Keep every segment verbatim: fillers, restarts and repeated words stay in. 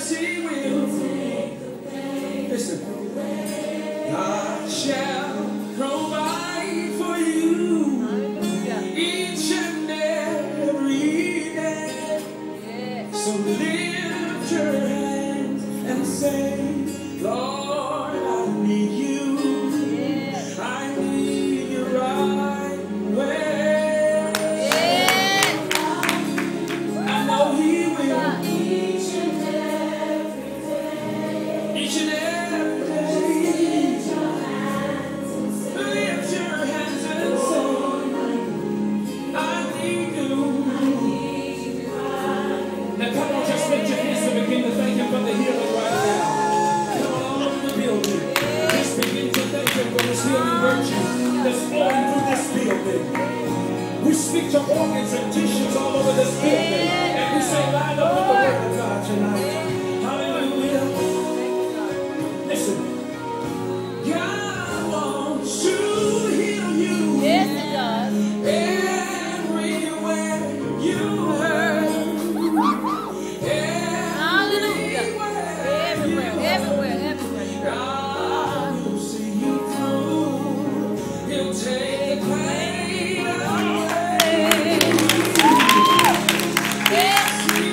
Yes, He will. Listen. God shall provide for you each and every day. So lift your hands and say, Lord, I need you. I need you right where I know He will. Each and every day. Each and every day. Lift your hands and say, lift your hands and say, I need you. I need you right. Now come on, just lift your hands and begin to thank Him for the healing right now. Come on, all over the building. Just begin to thank Him for His healing virtue that's flowing through this building. We speak to organs and tissues all over this building, and we say, line up with the word of God tonight. Hallelujah. Listen, God wants to heal you. Yes, He does. Everywhere you hurt. Hallelujah. Everywhere, everywhere, everywhere. God will see you through. He'll take the pain away. Yes.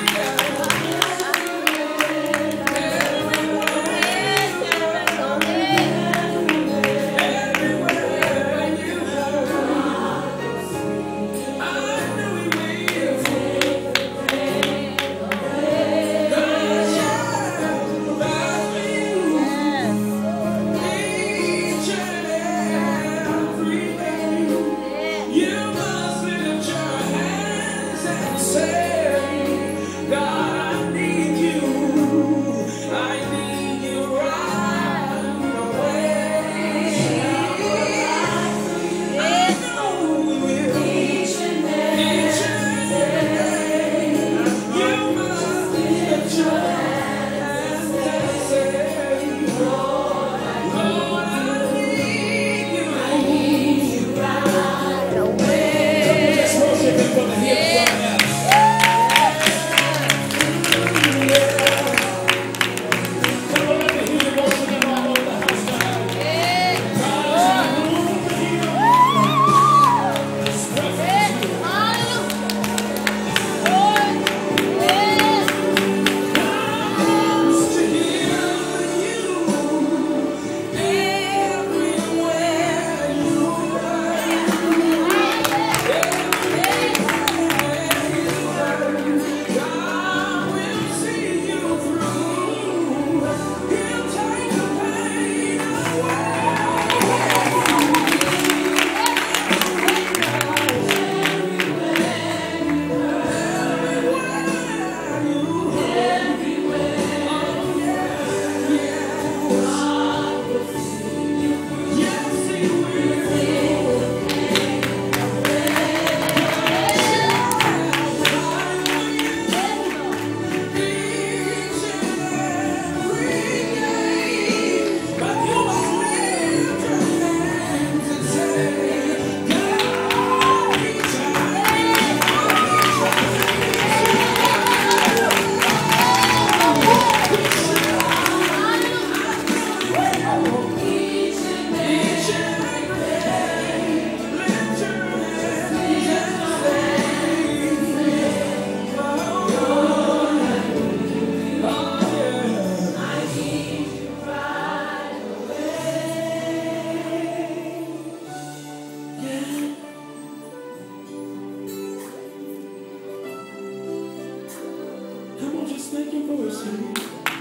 Thank you for listening.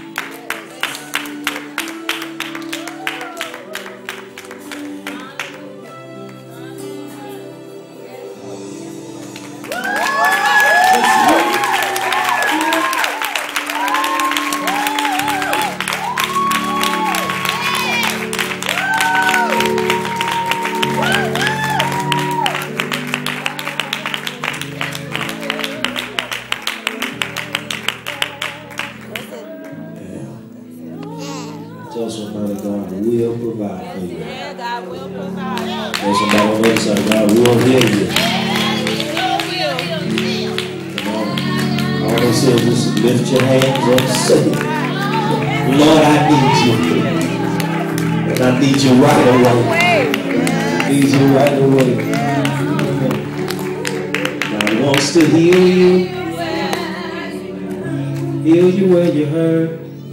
Tell somebody God will provide for you. Yeah, God will provide. Tell somebody on the other side, God will heal you. He will. Come on. All I say is just lift your hands and say it. Lord, I need you. And I need you right away. I need you right away. God wants to heal you. Heal you where you hurt.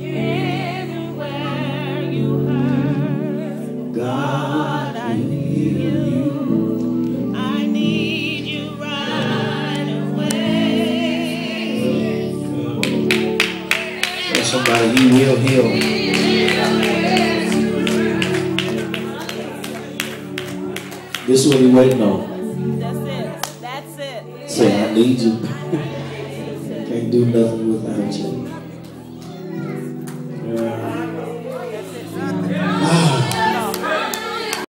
God can heal you. I need you right away. Tell somebody He will heal. This is what He waiting on. That's it. That's it. Say, I need you. Can't do nothing without you.